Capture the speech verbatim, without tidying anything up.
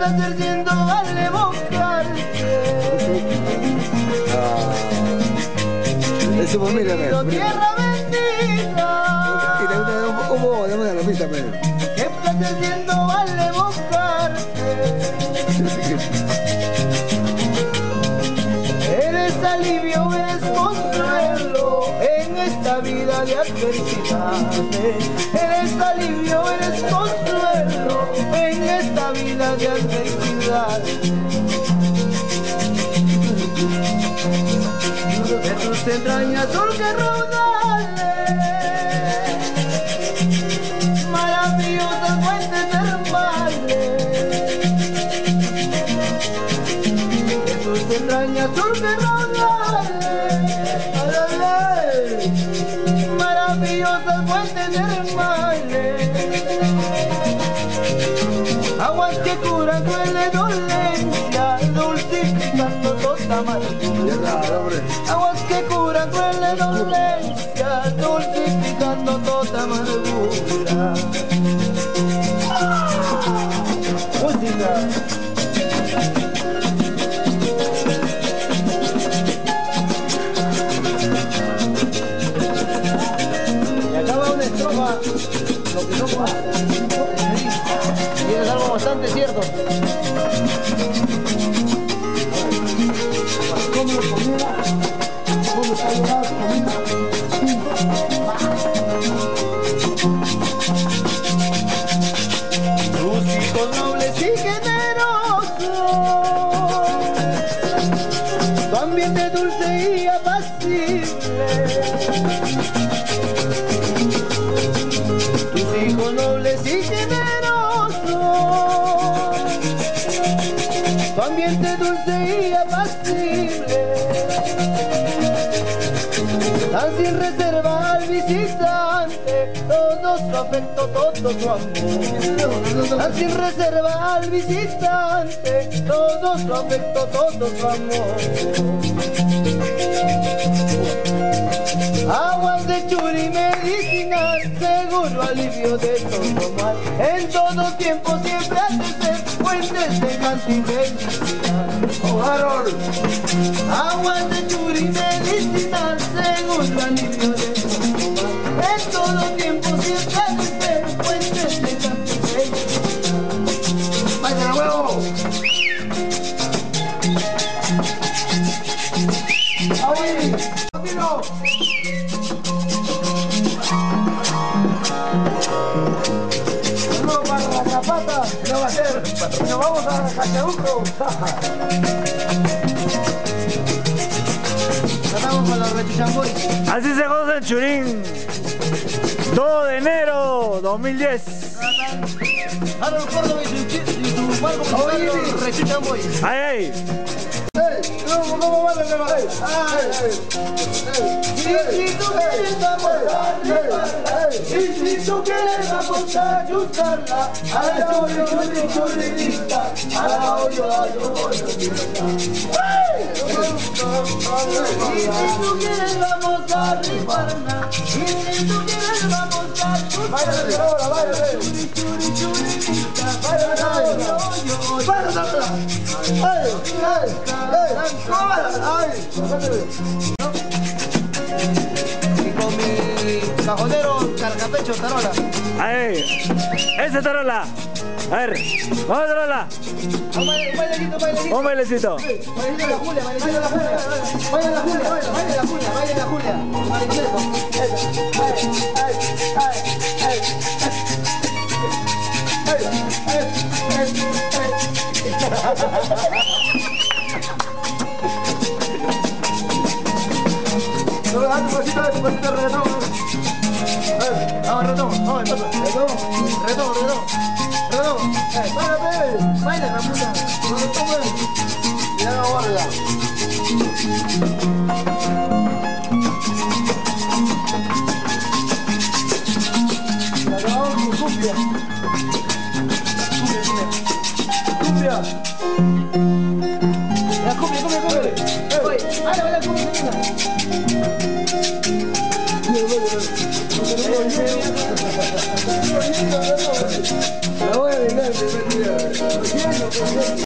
placer siento al evocarte. Ah, es su familia, me. Tierra bendita. Y también hubo, dame la pista, me. Qué placer siento al evocarte. Eres alivio, eres consuelo en esta vida de adversidades. Eres alivio, eres consuelo en esta vida de adversidades. De tus entrañas surgen raudales, maravillosas fuentes termales. De tus entrañas surgen raudales, maravillosas fuentes termales. Aguas que curan cruel dolencia, dulcificando toda amargura. Aguas que curan cruel dolencia, dulcificando toda amargura. Música. Y acaba una estrofa, lo que no pasa. Y es algo bastante cierto. ¿Cómo comida? ¿Cómo está llevada comida? Tus hijos nobles y generosos, tu ambiente dulce y apacible. Tus hijos nobles y generosos, tu ambiente dulce y apacible. Dan sin reserva al visitante todo su afecto, todo su amor. Dan sin reserva al visitante todo su afecto, todo su amor. Aguas de churi medicinal, seguro alivio de todo mal. En todo tiempo siempre has de ser fuentes de canto y felicidad. Oh, Harold. Aguas de churi medicinal, seguro alivio de todo mal. En todo tiempo siempre has de ser fuentes de canto y felicidad. ¡Vaya de huevo! ¡Ay! ¡Camino! Saludos para la Zapata, ¿qué va a hacer? Nos vamos a Cachabuco. Ganamos con los Rechichamboy. Así se goza en Churín. dos de enero dos mil diez. Harold Córdoba y su, y su barco principal, Rechichamboy. ¡Ay, ay! ¿Cómo va el tema? Y si tú quieres vamos a rifarla, y si tú quieres vamos a ayudarla, a la chuli chuli chulita, a la hoyo hoyo hoyo. Y si tú quieres vamos a rifarla, y si tú quieres vamos a ayudarla, chuli chuli chulita, a la hoyo hoyo hoyo. ¡Ay! ¡Ay! ¡Ay! Y con mi cajonero cargapecho tarola. ¡Ay! ¡Ese tarola! A ver, vamos a tarola. Un bailecito, un bailecito. Un bailecito. Bailecito de la Julia, bailecito de la Julia. Baila la Julia, baila la Julia, baila la Julia. Bailecito. Ay, ay, ay, ay. Ay, ay, ay, ay. No, dale un pasito, dale un pasito de reggaetón. Vamos, reggaetón, vamos, reggaetón, reggaetón, reggaetón, reggaetón. Baila, baila, la puta. Reggaetón, baila. Ya no guarda. La acabamos con cumbia. Cumbia, la cumbia, cumbia, cumbia. Oye, baila, baila, cumbia, cumbia. Baila, baila, baila. La voy a dedicar el primer día.